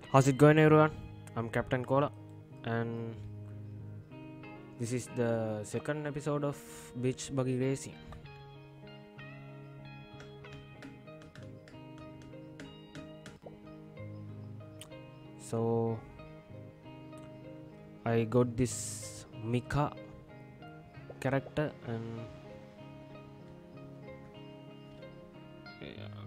How's it going, everyone? I'm CaptainKoLa, and this is the second episode of Beach Buggy Racing. So, I got this Mika character, and yeah,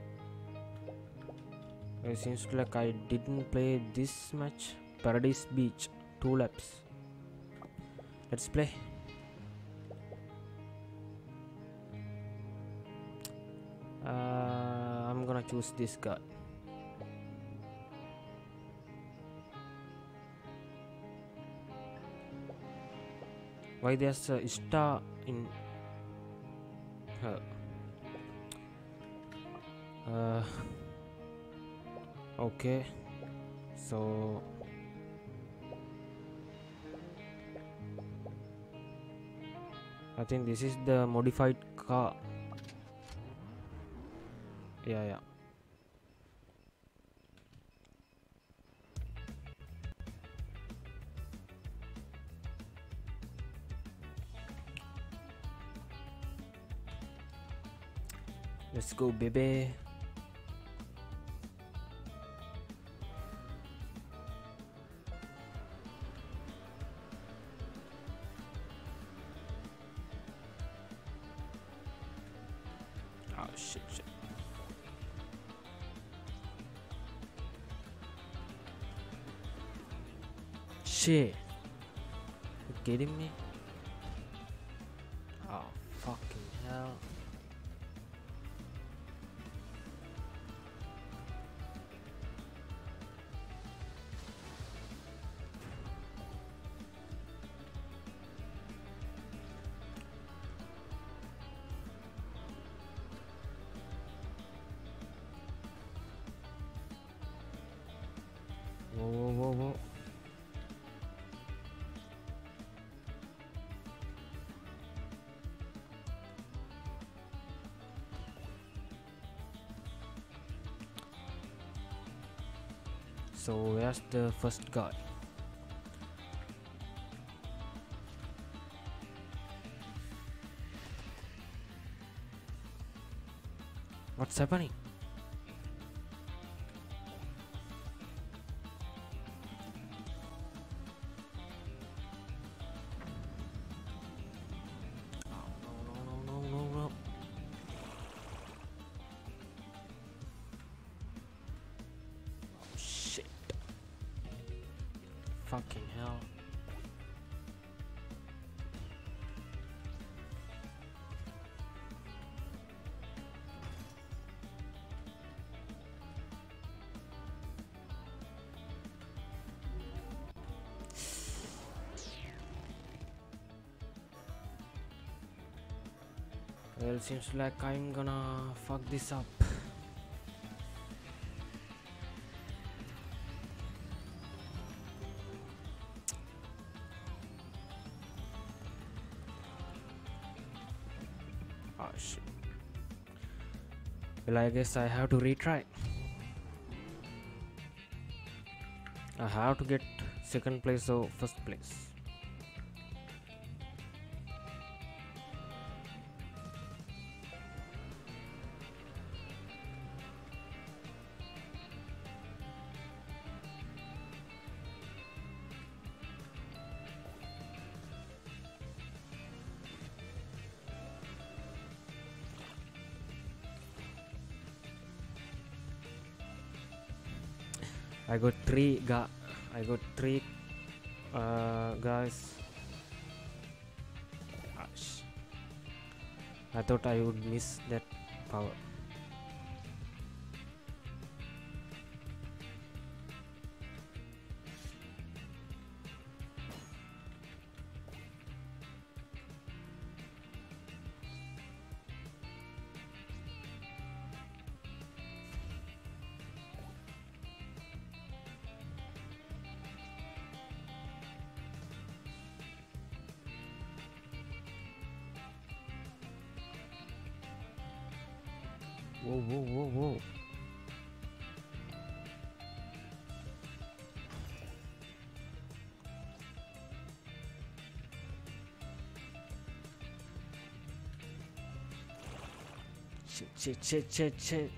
it seems like I didn't play this match. Paradise Beach, 2 laps. Let's play. I'm gonna choose this guy. Why there's a star in her? Okay, so I think this is the modified car. Yeah. Let's go, baby. Oh, shit. Shit. You kidding me? Oh, fucking hell. Whoa. So where's the first guy? What's happening? Oh, no. Shit. Fucking hell. Well, seems like I'm gonna fuck this up. Oh shit. Well, I guess I have to retry. I have to get second place or first place. I got three guys. Gosh. I thought I would miss that power. Whoa. Shit.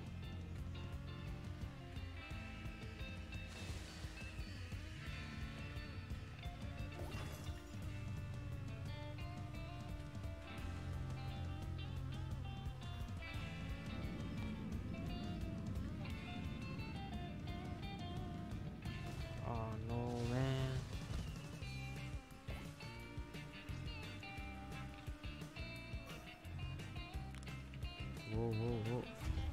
Oh no, man. Whoa.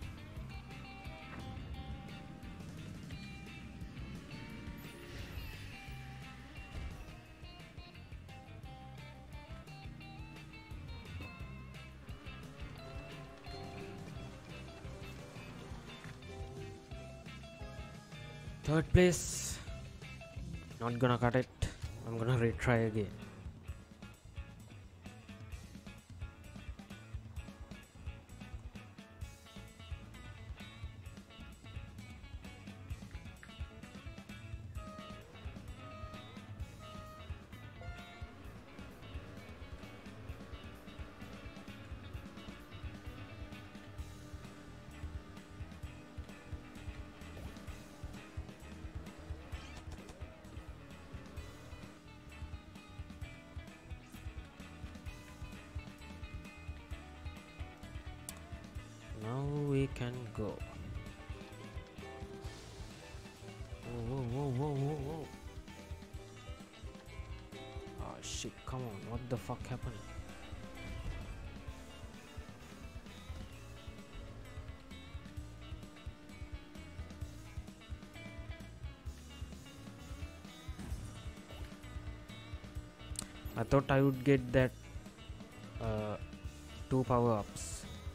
Third place. Not gonna cut it. I'm gonna retry again. Now we can go. Whoa. Oh shit, come on, what the fuck happened? I thought I would get that 2 power-ups.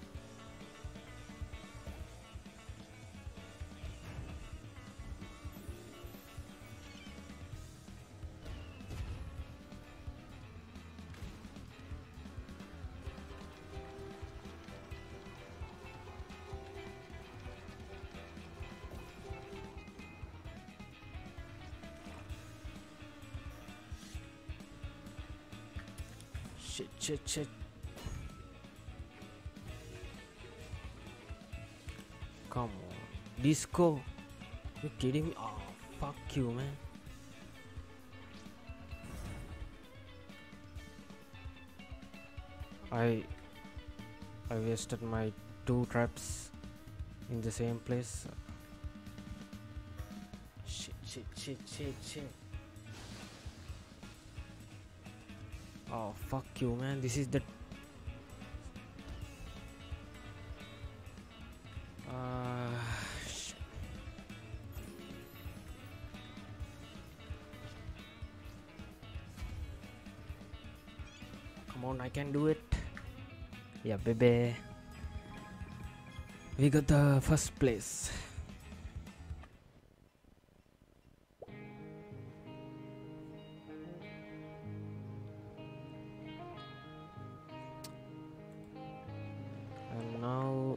Shit. Come on. Disco. You kidding me? Oh, fuck you, man. I wasted my 2 traps in the same place. Shit. Oh, fuck you, man. This is the... shit. Come on, I can do it. Yeah, baby. We got the first place. And now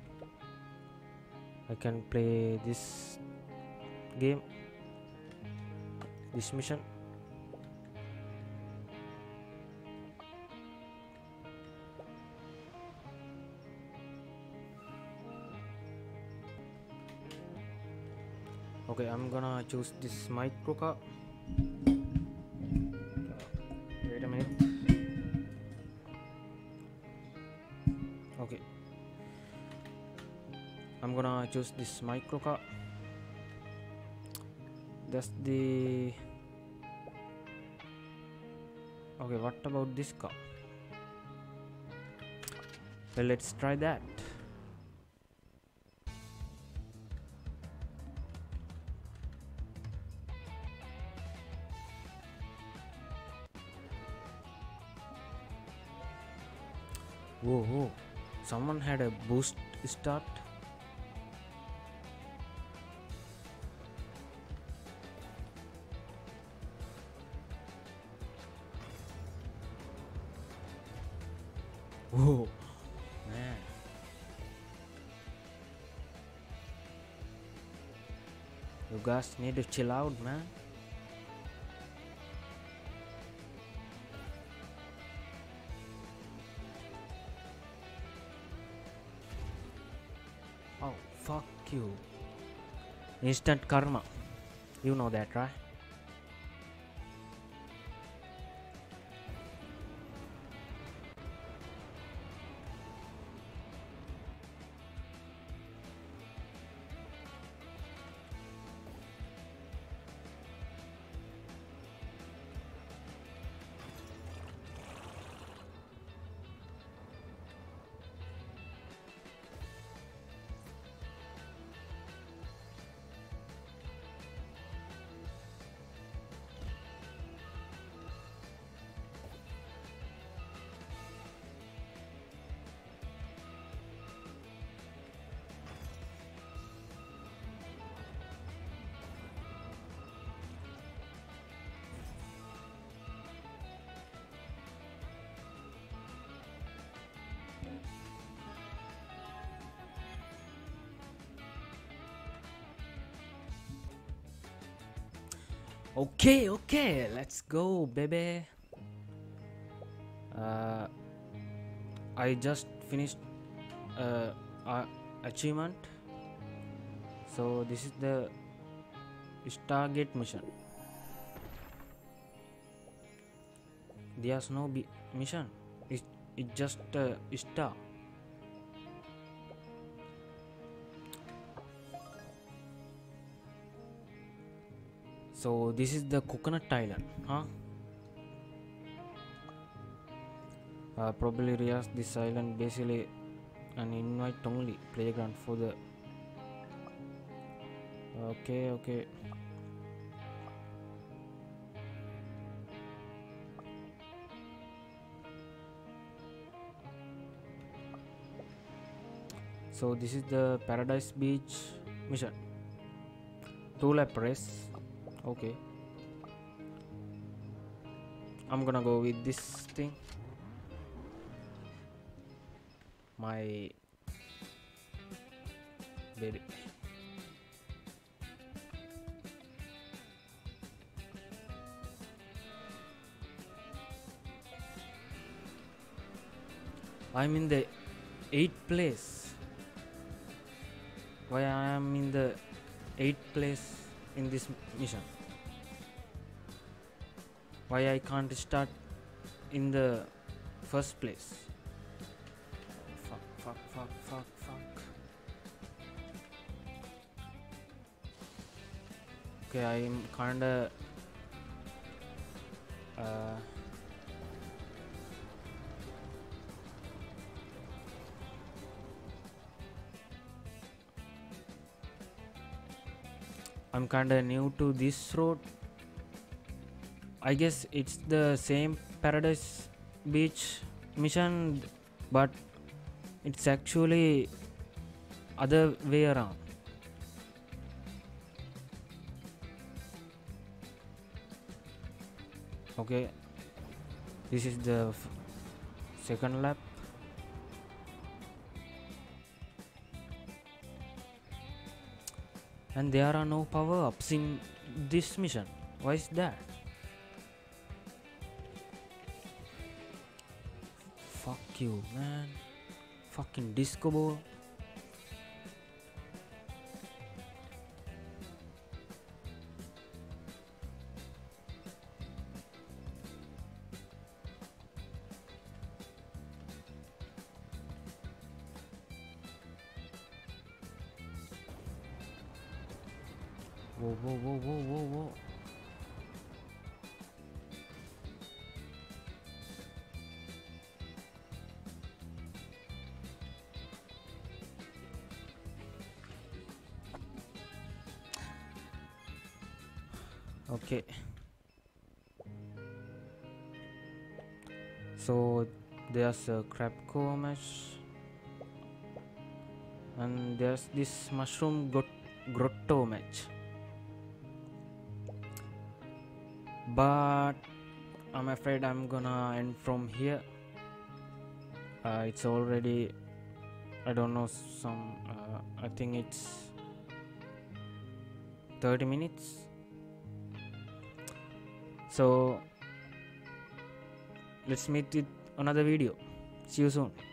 I can play this game, this mission. Okay, I'm gonna choose this micro car. Wait a minute. Okay, I'm gonna choose this micro car. That's the... Okay, what about this car? Well, let's try that. Whoa, someone had a boost start. Whoa, man. You guys need to chill out, man. Oh, fuck you. Instant karma. You know that, right? Okay, let's go, baby. I just finished achievement. So this is the Stargate mission. There's no mission. It's just star. So this is the Coconut Island, huh? Probably realize this island basically an invite only playground for the. Okay. So this is the Paradise Beach mission. 2-lap race. Okay. I'm gonna go with this thing. My baby. I'm in the 8th place. Why I am in the 8th place in this mission? Why I can't start in the first place? Fuck. Okay, I'm kinda I'm kinda new to this road. I guess it's the same Paradise Beach mission, but it's actually other way around. Okay, this is the second lap. And there are no power-ups in this mission. Why is that? Fuck you, man. Fucking disco ball. Whoa. Okay. So there's a crabco match. And there's this mushroom grotto match. But I'm afraid I'm gonna end from here. It's already, I don't know, I think it's 30 minutes. So let's meet with another video. See you soon.